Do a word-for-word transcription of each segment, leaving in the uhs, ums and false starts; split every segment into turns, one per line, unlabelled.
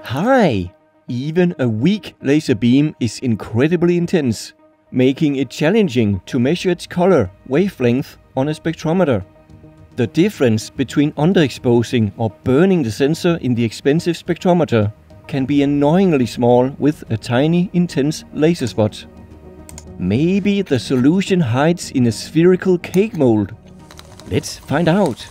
Hi! Even a weak laser beam is incredibly intense, making it challenging to measure its color wavelength on a spectrometer. The difference between underexposing or burning the sensor in the expensive spectrometer can be annoyingly small with a tiny, intense laser spot. Maybe the solution hides in a spherical cake mold. Let's find out.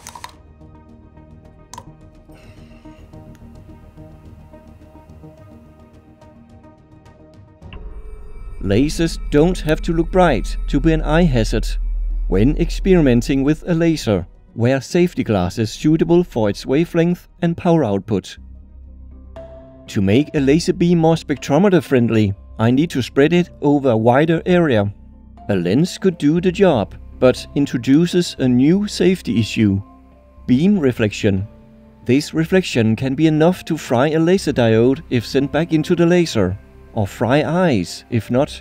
Lasers don't have to look bright to be an eye hazard. When experimenting with a laser, wear safety glasses suitable for its wavelength and power output. To make a laser beam more spectrometer friendly, I need to spread it over a wider area. A lens could do the job, but introduces a new safety issue: beam reflection. This reflection can be enough to fry a laser diode if sent back into the laser, or fry eyes if not.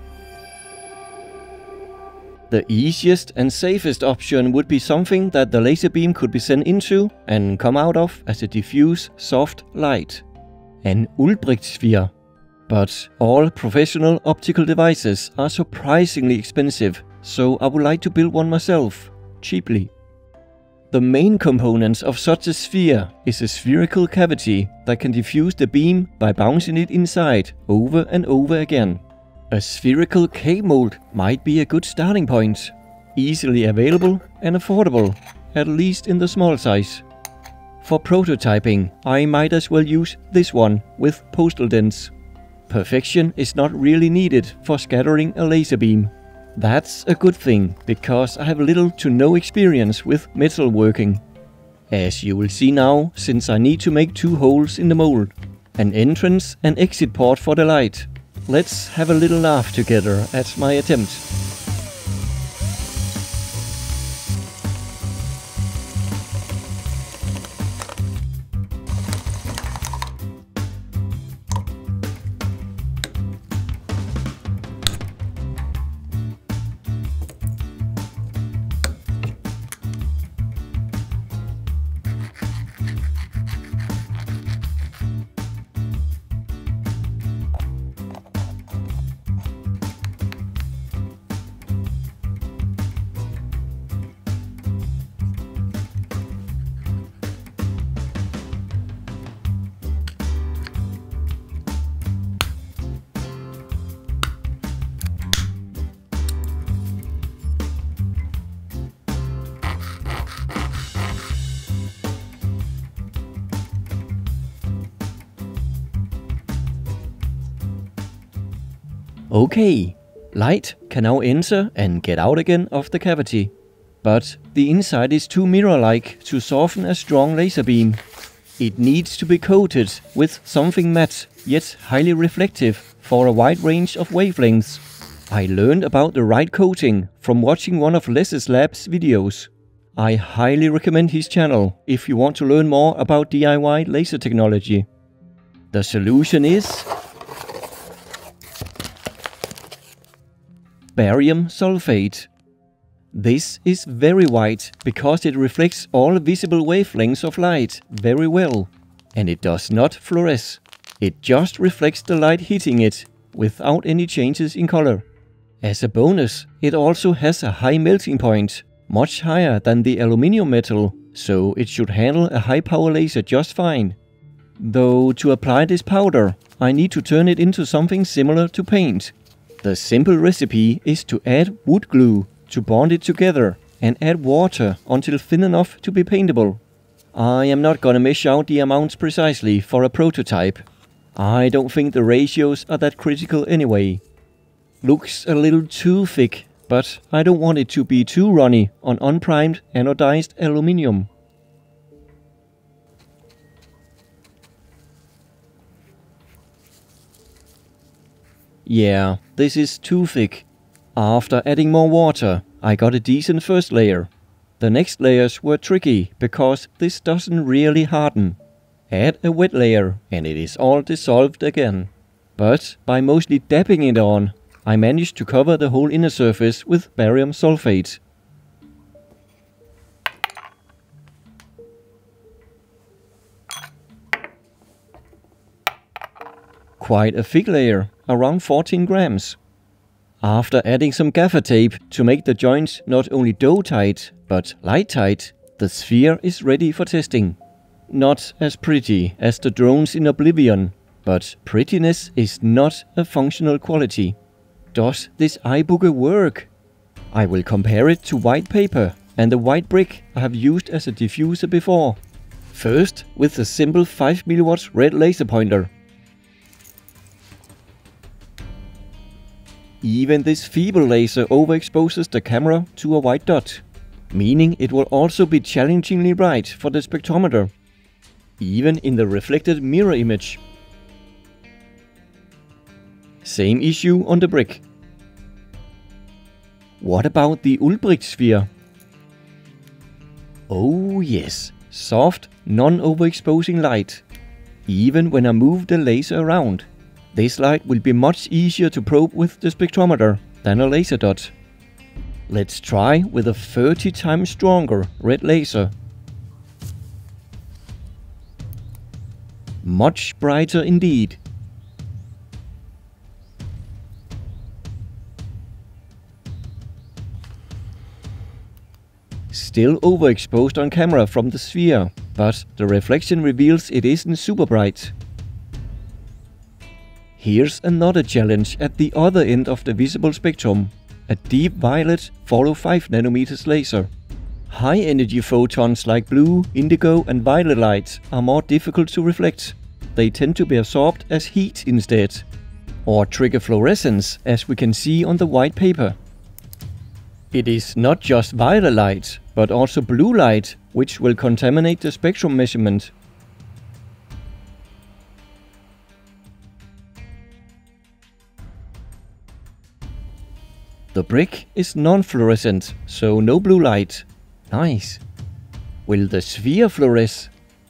The easiest and safest option would be something that the laser beam could be sent into and come out of as a diffuse soft light. An Ulbricht sphere. But all professional optical devices are surprisingly expensive, so I would like to build one myself, cheaply. The main components of such a sphere is a spherical cavity that can diffuse the beam by bouncing it inside over and over again. A spherical cake mold might be a good starting point, easily available and affordable, at least in the small size. For prototyping, I might as well use this one with postal dents. Perfection is not really needed for scattering a laser beam. That's a good thing, because I have little to no experience with metalworking. As you will see now, since I need to make two holes in the mold, an entrance and exit port for the light. Let's have a little laugh together at my attempt. Okay, light can now enter and get out again of the cavity. But the inside is too mirror-like to soften a strong laser beam. It needs to be coated with something matte, yet highly reflective for a wide range of wavelengths. I learned about the right coating from watching one of Les's lab's videos. I highly recommend his channel if you want to learn more about D I Y laser technology. The solution is barium sulfate. This is very white because it reflects all visible wavelengths of light very well, and it does not fluoresce. It just reflects the light hitting it without any changes in color. As a bonus, it also has a high melting point, much higher than the aluminium metal, so it should handle a high power laser just fine. Though to apply this powder, I need to turn it into something similar to paint. The simple recipe is to add wood glue to bond it together and add water until thin enough to be paintable. I am not gonna measure out the amounts precisely for a prototype. I don't think the ratios are that critical anyway. Looks a little too thick, but I don't want it to be too runny on unprimed anodized aluminium. Yeah, this is too thick. After adding more water, I got a decent first layer. The next layers were tricky because this doesn't really harden. Add a wet layer and it is all dissolved again. But by mostly dabbing it on, I managed to cover the whole inner surface with barium sulfate. Quite a thick layer, around fourteen grams. After adding some gaffer tape to make the joints not only dough tight, but light tight, the sphere is ready for testing. Not as pretty as the drones in Oblivion, but prettiness is not a functional quality. Does this iBooker work? I will compare it to white paper and the white brick I have used as a diffuser before. First with the simple five milliwatt red laser pointer. Even this feeble laser overexposes the camera to a white dot, meaning it will also be challengingly bright for the spectrometer, even in the reflected mirror image. Same issue on the brick. What about the Ulbricht sphere? Oh yes, soft, non-overexposing light, even when I move the laser around. This light will be much easier to probe with the spectrometer than a laser dot. Let's try with a thirty times stronger red laser. Much brighter indeed. Still overexposed on camera from the sphere, but the reflection reveals it isn't super bright. Here's another challenge at the other end of the visible spectrum. A deep violet follow five nanometers laser. High energy photons like blue, indigo and violet light are more difficult to reflect. They tend to be absorbed as heat instead, or trigger fluorescence as we can see on the white paper. It is not just violet light, but also blue light, which will contaminate the spectrum measurement. The brick is non-fluorescent, so no blue light. Nice. Will the sphere fluoresce?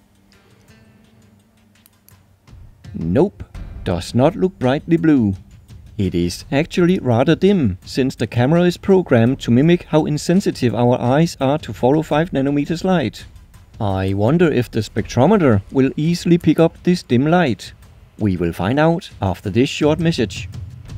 Nope, does not look brightly blue. It is actually rather dim, since the camera is programmed to mimic how insensitive our eyes are to follow five nanometers light. I wonder if the spectrometer will easily pick up this dim light. We will find out after this short message.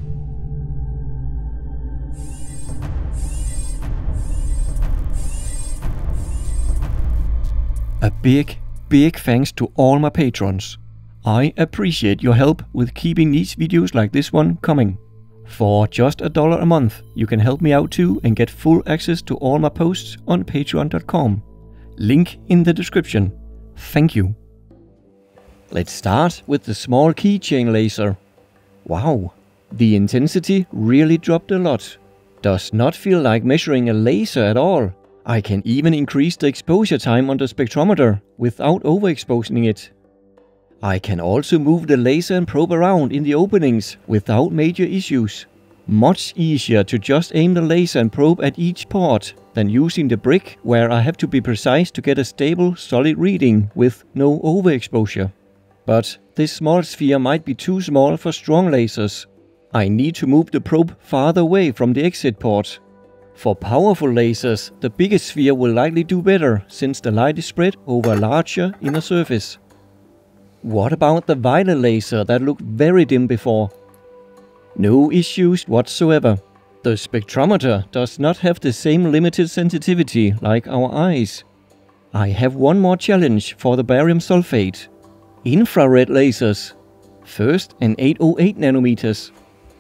A big, big thanks to all my patrons. I appreciate your help with keeping these videos like this one coming. For just a dollar a month, you can help me out too and get full access to all my posts on patreon dot com. Link in the description. Thank you. Let's start with the small keychain laser. Wow, the intensity really dropped a lot. Does not feel like measuring a laser at all. I can even increase the exposure time on the spectrometer without overexposing it. I can also move the laser and probe around in the openings without major issues. Much easier to just aim the laser and probe at each port than using the brick, where I have to be precise to get a stable, solid reading with no overexposure. But this small sphere might be too small for strong lasers. I need to move the probe farther away from the exit port. For powerful lasers, the bigger sphere will likely do better, since the light is spread over a larger inner surface. What about the violet laser that looked very dim before? No issues whatsoever. The spectrometer does not have the same limited sensitivity like our eyes. I have one more challenge for the barium sulfate. Infrared lasers. First an eight oh eight nanometers.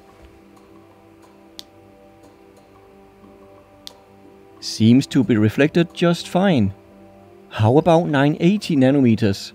Seems to be reflected just fine. How about nine eighty nanometers?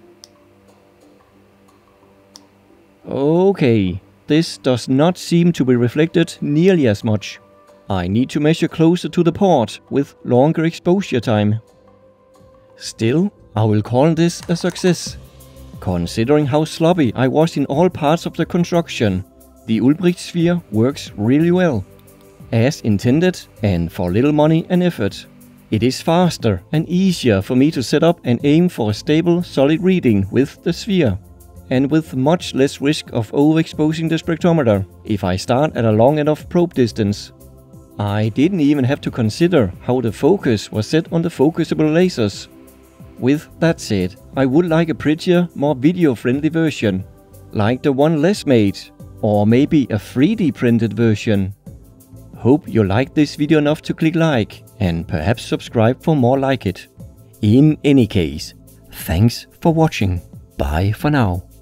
Okay, this does not seem to be reflected nearly as much. I need to measure closer to the port with longer exposure time. Still, I will call this a success. Considering how sloppy I was in all parts of the construction, the Ulbricht sphere works really well. As intended and for little money and effort. It is faster and easier for me to set up and aim for a stable, solid reading with the sphere. And with much less risk of overexposing the spectrometer if I start at a long enough probe distance. I didn't even have to consider how the focus was set on the focusable lasers. With that said, I would like a prettier, more video-friendly version. like the one Les made, or maybe a three D printed version. Hope you liked this video enough to click like, and perhaps subscribe for more like it. In any case, thanks for watching. Bye for now.